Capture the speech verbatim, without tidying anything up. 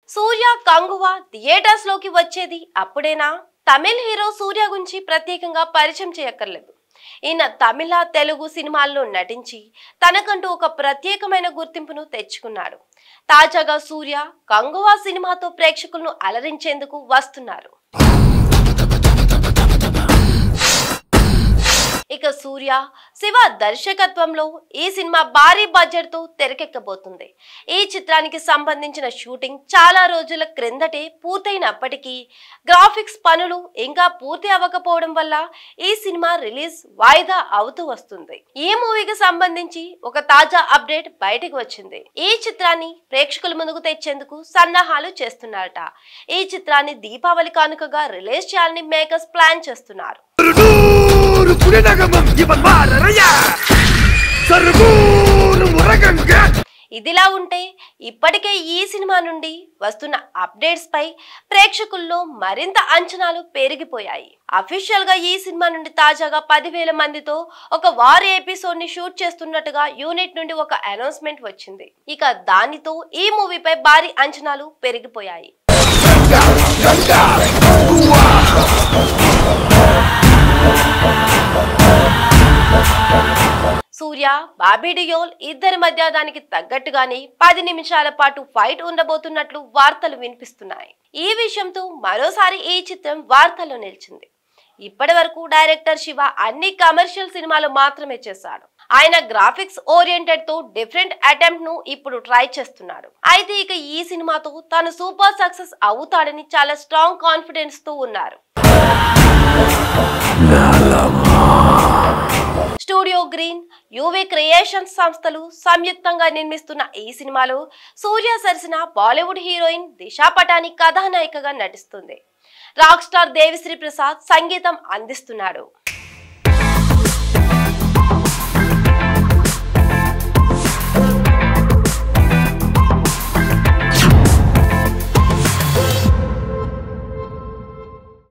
సూర్య Kanguva theatres లోకి వచ్చేది అప్పుడేనా? తమిళ హీరో సూర్య గురించి ప్రత్యేకంగా పరిచయం చేయక్కర్లేదు. ఈయన తమిళ తెలుగు సినిమాల్లో నటించి తనకంటూ ఒక ప్రత్యేకమైన గుర్తింపును తెచ్చుకున్నాడు. తాజాగా సూర్య కంగువా సినిమాతో ప్రేక్షకులను అలరించేందుకు వస్తున్నారు. ఇక సూర్య శివ దర్శకత్వంలో ఈ సినిమా భారీ బడ్జెట్ తో తెరకెక్కబోతుంది. ఈ చిత్రానికి సంబంధించిన షూటింగ్ చాలా రోజుల క్రిందటే పూర్తయినప్పటికీ గ్రాఫిక్స్ పనులు ఇంకా పూర్తి అవ్వకపోవడం వల్ల ఈ సినిమా రిలీజ్ వాయిదా అవుతూ వస్తుంది. ఈ మూవీకి సంబంధించి ఒక తాజా అప్డేట్ బయటకు వచ్చింది. ఈ చిత్రాన్ని ప్రేక్షకుల ముందుకు తెచ్చేందుకు సన్నాహాలు చేస్తున్నారట. ఈ చిత్రాన్ని దీపావళి కానుకగా రిలీజ్ చేయాలని మేకర్స్ ప్లాన్ చేస్తున్నారు. ఇదిలా ఉంటే ఇప్పటికే ఈ సినిమా నుండి వస్తున్న అప్డేట్స్ పై ప్రేక్షకుల్లో మరింత అంచనాలు పెరిగిపోయాయి. అఫీషియల్ గా ఈ సినిమా నుండి తాజాగా పదివేల మందితో ఒక వార్ ఎపిసోడ్ ని షూట్ చేస్తున్నట్టుగా యూనిట్ నుండి ఒక అనౌన్స్మెంట్ వచ్చింది. ఇక దానితో ఈ మూవీపై భారీ అంచనాలు పెరిగిపోయాయి. సూర్య బాబీ డియోల్ ఇద్దరి మధ్య దానికి తగ్గట్టుగానే పది నిమిషాల పాటు ఫైట్ ఉండబోతున్నట్లు వార్తలు వినిపిస్తున్నాయి. ఈ విషయంతో మరోసారి ఈ చిత్రం వార్తల్లో నిలిచింది. ఇప్పటి వరకు డైరెక్టర్ శివ అన్ని కమర్షియల్ సినిమాలు మాత్రమే చేశాడు. ఆయన గ్రాఫిక్స్ ఓరియంటెడ్ తో డిఫరెంట్ అటెంప్ట్ ను ఇప్పుడు ట్రై చేస్తున్నాడు. అయితే ఇక ఈ సినిమాతో తాను సూపర్ సక్సెస్ అవుతాడని చాలా స్ట్రాంగ్ కాన్ఫిడెన్స్ తో ఉన్నారు. స్టూడియో గ్రీన్, యూవీ క్రియేషన్స్ సంస్థలు సంయుక్తంగా నిర్మిస్తున్న ఈ సినిమాలో సూర్య సరసన బాలీవుడ్ హీరోయిన్ దిశా పటాని కథానాయికగా నటిస్తుంది. రాక్ స్టార్ దేవిశ్రీ ప్రసాద్ సంగీతం అందిస్తున్నాడు.